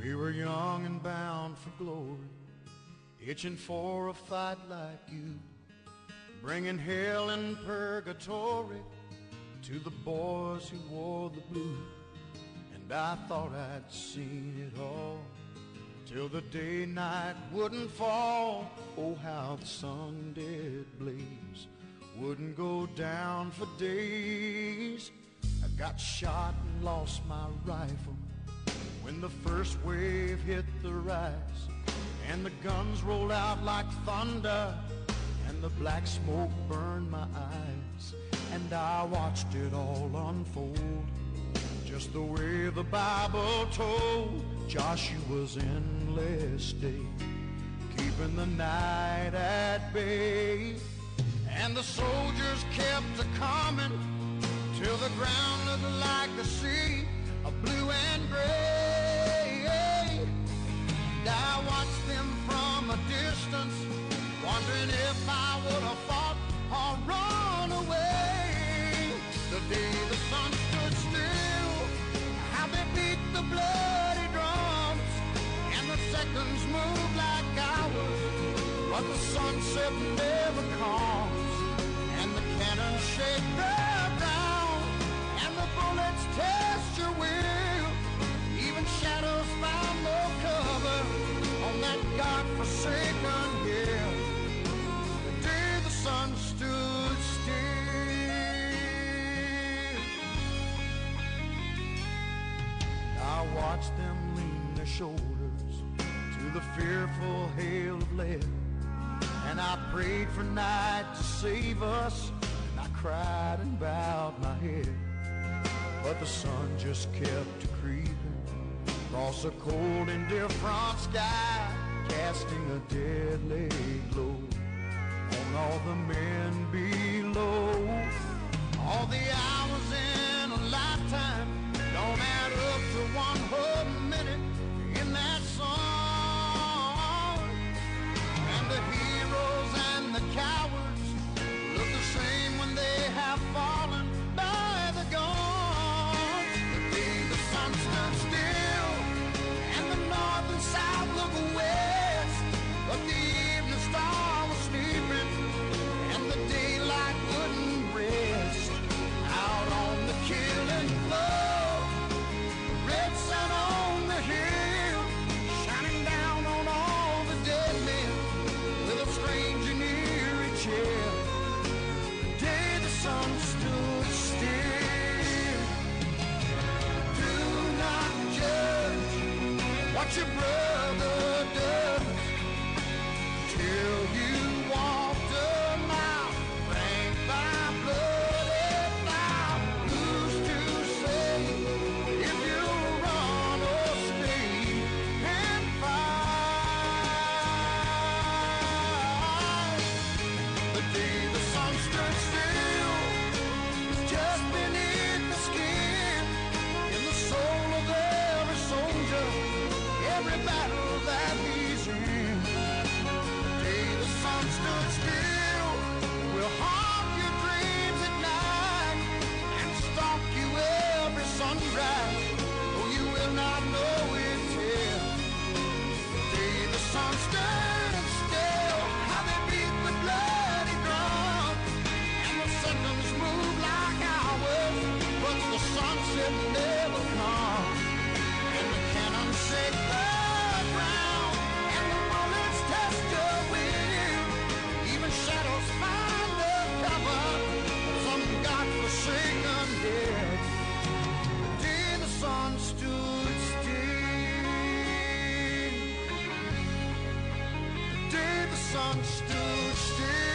We were young and bound for glory, itching for a fight like you, bringing hell and purgatory to the boys who wore the blue. And I thought I'd seen it all, till the day night wouldn't fall. Oh, how the sun did blaze, wouldn't go down for days. I got shot and lost my rifle when the first wave hit the rise, and the guns rolled out like thunder, and the black smoke burned my eyes. And I watched it all unfold, just the way the Bible told. Joshua's endless day, keeping the night at bay. And the soldiers kept a-coming till the ground looked like the sea of blue and gray. And I watched them from a distance, wondering if I would have fought or run away. The day the sun stood still, how they beat the bloody drums, and the seconds moved like hours, but the sunset never comes. And the cannons shake the ground, and the bullets test your will. Even shadows found no cover on that God-forsaken hill. The day the sun stood still, I watched them lean their shoulders to the fearful hail of lead. And I prayed for night to save us, and I cried and bowed my head. But the sun just kept creeping across a cold, indifferent sky, casting a deadly glow on all the men below. All the hours in a lifetime don't add up to one whole minute in that song. And the heroes and the cowards look the same when they have fallen by the guns. The day the sun stood still, and the north and south look west, but the evening star was sleeping, and the daylight wouldn't rest. Out on the killing floor, the red sun on the hill, shining down on all the dead men with a strange and eerie chill. The day the sun stood still. Do not judge what your brother does till you walked a mile, drank by bloody now. Who's to say if you'll run or stay and fight? The day the sun stood still is just beneath the skin, in the soul of every soldier, every battle that he's in. The day the sun stood still will haunt your dreams at night and stalk you every sunrise, though you will not know it till. The day the sun stood still, how they beat the bloody drum, and the seconds move like hours, but the sunset never comes. And the cannons shake the ground, and the bullets test your will. Even shadows find the cover, some God-forsaken dead. The day the sun stood still, the day the sun stood still.